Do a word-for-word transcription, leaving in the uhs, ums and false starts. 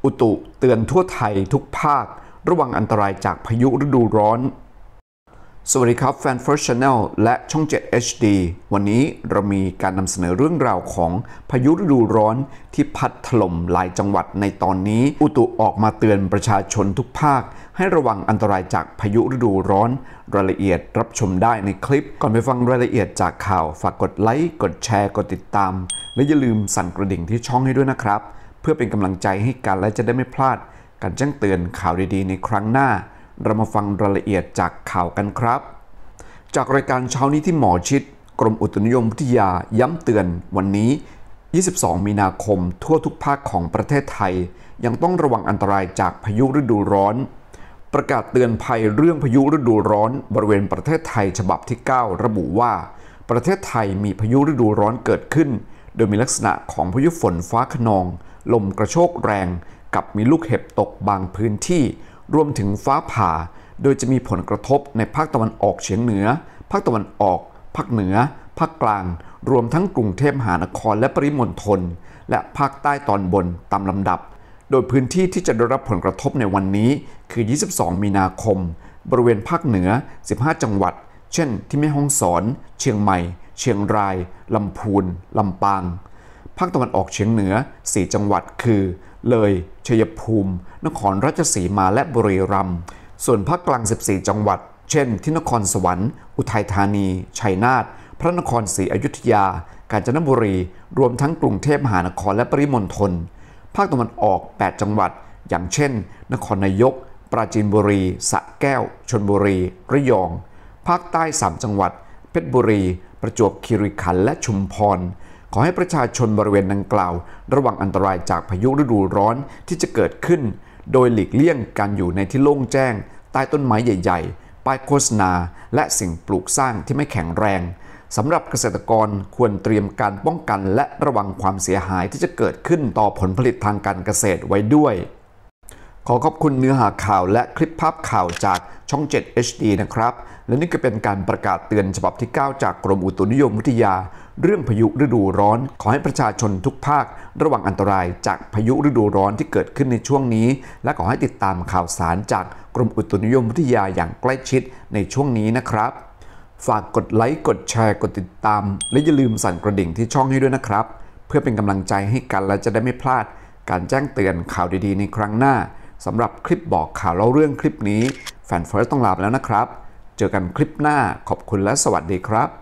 อุตุเตือนทั่วไทยทุกภาคระวังอันตรายจากพายุฤดูร้อนสวัสดีครับแฟน First Channel และช่อง เจ็ด เอช ดี วันนี้เรามีการนำเสนอเรื่องราวของพายุฤดูร้อนที่พัดถล่มหลายจังหวัดในตอนนี้อุตุออกมาเตือนประชาชนทุกภาคให้ระวังอันตรายจากพายุฤดูร้อนรายละเอียดรับชมได้ในคลิปก่อนไปฟังรายละเอียดจากข่าวฝากกดไลค์กดแชร์กดติดตามและอย่าลืมสั่นกระดิ่งที่ช่องให้ด้วยนะครับเพื่อเป็นกำลังใจให้กันและจะได้ไม่พลาดการแจ้งเตือนข่าวดีๆในครั้งหน้าเรามาฟังรายละเอียดจากข่าวกันครับจากรายการเช้านี้ที่หมอชิดกรมอุตุนิยมวิทยาย้ำเตือนวันนี้ยี่สิบสองมีนาคมทั่วทุกภาคของประเทศไทยยังต้องระวังอันตรายจากพายุฤดูร้อนประกาศเตือนภัยเรื่องพายุฤดูร้อนบริเวณประเทศไทยฉบับที่เก้าระบุว่าประเทศไทยมีพายุฤดูร้อนเกิดขึ้นโดยมีลักษณะของพายุฝนฟ้าคะนองลมกระโชกแรงกับมีลูกเห็บตกบางพื้นที่รวมถึงฟ้าผ่าโดยจะมีผลกระทบในภาคตะวันออกเฉียงเหนือภาคตะวันออกภาคเหนือภาคกลางรวมทั้งกรุงเทพมหานครและปริมณฑลและภาคใต้ตอนบนตามลำดับโดยพื้นที่ที่จะได้รับผลกระทบในวันนี้คือยี่สิบสองมีนาคมบริเวณภาคเหนือสิบห้าจังหวัดเช่นที่แม่ฮ่องสอนเชียงใหม่เชียงรายลำพูนลำปางภาคตะวันออกเฉียงเหนือสี่จังหวัดคือเลยชัยภูมินครราชสีมาและบุรีรัมย์ส่วนภาคกลางสิบสี่จังหวัดเช่นที่นครสวรรค์อุทัยธานีชัยนาทพระนครศรีอยุธยากาญจนบุรีรวมทั้งกรุงเทพมหานครและปริมณฑลภาคตะวันออกแปดจังหวัดอย่างเช่นนครนายกปราจีนบุรีสระแก้วชลบุรีระยองภาคใต้สามจังหวัดเพชรบุรีประจวบคีรีขันธ์และชุมพรขอให้ประชาชนบริเวณดังกล่าวระวังอันตรายจากพายุฤดูร้อนที่จะเกิดขึ้นโดยหลีกเลี่ยงการอยู่ในที่โล่งแจ้งใต้ต้นไม้ใหญ่ๆป้ายโฆษณาและสิ่งปลูกสร้างที่ไม่แข็งแรงสำหรับเกษตรกรควรเตรียมการป้องกันและระวังความเสียหายที่จะเกิดขึ้นต่อผลผลิตทางการเกษตรไว้ด้วยขอขอบคุณเนื้อหาข่าวและคลิปภาพข่าวจากช่อง เจ็ด เอช ดี นะครับและนี่ก็เป็นการประกาศเตือนฉบับที่เก้าจากกรมอุตุนิยมวิทยาเรื่องพายุฤดูร้อนขอให้ประชาชนทุกภาคระวังอันตรายจากพายุฤดูร้อนที่เกิดขึ้นในช่วงนี้และขอให้ติดตามข่าวสารจากกรมอุตุนิยมวิทยาอย่างใกล้ชิดในช่วงนี้นะครับฝากกดไลค์กดแชร์กดติดตามและอย่าลืมสั่นกระดิ่งที่ช่องให้ด้วยนะครับเพื่อเป็นกำลังใจให้กันและจะได้ไม่พลาดการแจ้งเตือนข่าวดีๆในครั้งหน้าสำหรับคลิปบอกข่าวเล่าเรื่องคลิปนี้แฟนเฟิร์สต้องลาไปแล้วนะครับเจอกันคลิปหน้าขอบคุณและสวัสดีครับ